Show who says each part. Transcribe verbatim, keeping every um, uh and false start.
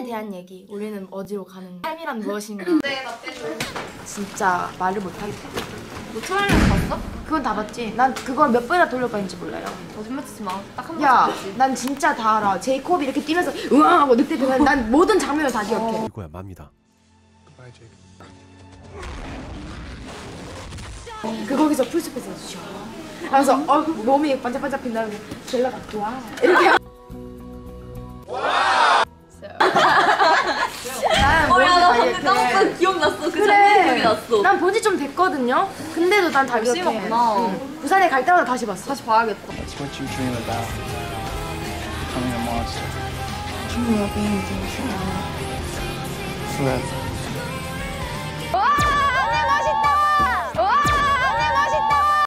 Speaker 1: 대한 얘기. 우리는 어디로 가는가? 삶이란 무엇인가?
Speaker 2: 네, 나 빼줘.
Speaker 1: 진짜 말을 못하겠다.
Speaker 2: 너 트라이얼 봤어?
Speaker 1: 그건 다 봤지? 난 그걸 몇 번이나 돌려봤는지 몰라요.
Speaker 2: 거짓말 치지 마. 딱 한 번.
Speaker 1: 야, 난 진짜 다 알아. 제이콥이 이렇게 뛰면서 으앙 하고 늑대 변한 난 모든 장면을 다 기억해.
Speaker 3: 이거야 맙니다.
Speaker 1: 그 거기서 풀숲에서 쉬어. 그래서 어 몸이 반짝반짝 빛나는 젤라가 좋아. 이렇게. 난
Speaker 2: 어, 야, 나
Speaker 1: 뭔지
Speaker 2: 방금
Speaker 1: 다
Speaker 2: 까먹고
Speaker 1: 기억해.
Speaker 2: 기억났어. 그
Speaker 1: 그래.
Speaker 2: 장면이 기억이 났어.
Speaker 1: 난 본지 좀 됐거든요. 근데도 난 다
Speaker 2: 열심히
Speaker 1: 기억해.
Speaker 2: 봤구나.
Speaker 1: 응. 부산에 갈 때마다 다시 봤어.
Speaker 2: 다시 봐야겠다.
Speaker 4: It's what you dream about. Becoming a monster.
Speaker 1: Can you be
Speaker 4: Forever.